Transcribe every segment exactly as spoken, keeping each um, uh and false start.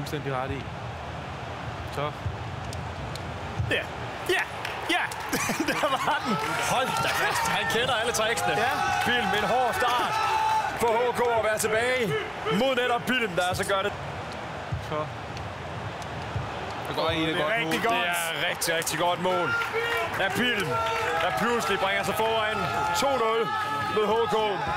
fuldstændig ret i. Så. Ja. Ja. Ja. Der var den. Hold da fast. Han kender alle tricksene. Ja. Pilm, en hård start for H K at være tilbage mod netop Pilm, der så gør det. Så. Det går egentlig godt rigtig mål. godt. Det er rigtig, rigtig godt mål af Pilm, der pludselig bringer sig foran to nul mod H K.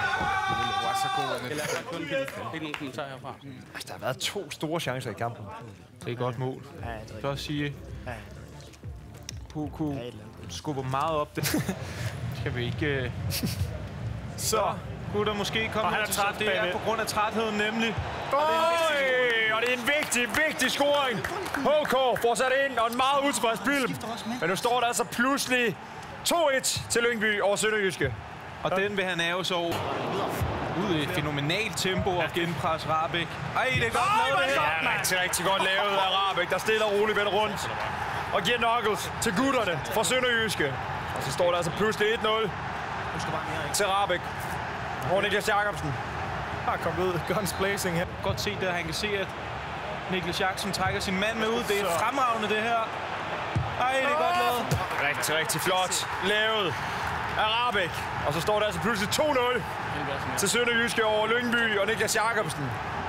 Ikke nogen kommentar herfra. Der har været to store chancer i kampen. Det er et godt mål. Så at sige, H K skubber meget op. Det skal vi ikke... Så. Kunne der måske komme han er til træt det er bagved. på grund af trætheden nemlig. Øj, og det er en vigtig, vigtig scoring. H K får sat ind, og en meget utilfreds Pilm. Men nu står der altså pludselig to et til Lyngby over Sønderjyske. Og den vil han have så ud i et fænomenalt tempo og genpresse Rahbek. Ej, det er godt lavet det Det her. er rigtig, rigtig godt lavet af Rahbek, der stiller roligt vender rundt. Og giver knuckles til gutterne fra Sønderjyske. Og så står der altså pludselig et nul til Rahbek. Og Niklas Jacobsen har kommet ud. Guns blazing her. Godt se det, han kan se, at Niklas Jacobsen trækker sin mand med ud. Det er fremragende, det her. Ej, det er godt lavet. rigtig, rigtig flot lavet af Rahbek. Og så står der altså pludselig to nul til Sønderjyske over Lyngby og Niklas Jacobsen.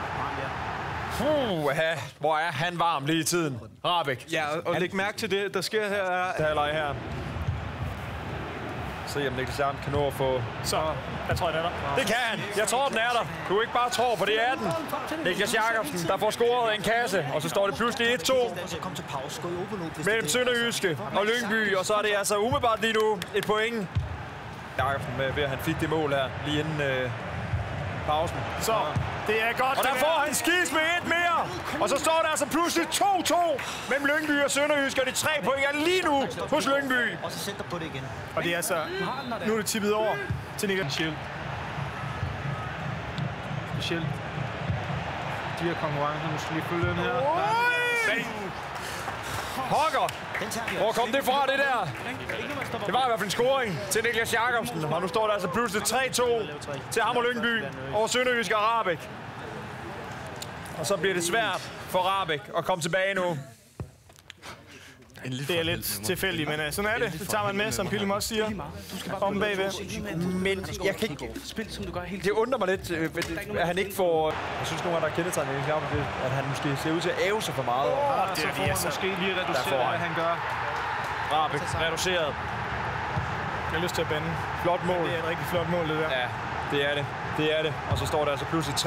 Puh, hvor er han varm lige i tiden. Rahbek. Ja, og læg mærke til det, der sker her. Der er her. Se om Niklas Jacobsen kan nå at få... Så, jeg tror, jeg er der. Det kan han. Jeg tror, den er der. Du ikke bare tror, for det er den. Niklas Jacobsen, der får scoret en kasse, og så står det pludselig et to mellem Sønderjyske og Lyngby, og så er det altså umiddelbart lige nu et point. Jacobsen med, ved at han fik det mål her lige inden øh, pausen. Så, det er godt. Og der får han skis med et mere. Og så står der altså pludselig to to mellem Lyngby og Sønderjyske, og de tre point er lige nu hos Lyngby. Og så sætter på det igen. Og det er altså... Nu er det tippet over til Niklas. Specielt. Specielt. De her konkurrencer, nu skal lige følge den her. Hokker! Hvor kom det fra, det der? Det var i hvert fald en scoring til Niklas Jacobsen. Og nu står der altså pludselig tre to til ham og Lyngby over Sønderjyske og Rahbek. Og så bliver det svært for Rahbek at komme tilbage nu. Det er lidt tilfældigt, men uh, sådan er det. Det tager man med, som Pilm også siger. Om bagved. Men jeg kan ikke... Det undrer mig lidt, at han ikke får... Jeg synes nogle gange, der er kendetegnet i kampen, at han måske ser ud til at æve sig for meget. Oh, det er altså måske lige reduceret, hvad han gør. Rahbek reduceret. Jeg har lyst til at bande. Flot mål. Det er et rigtig flot mål, det der. Ja, det er det. Det er det. Og så står der altså pludselig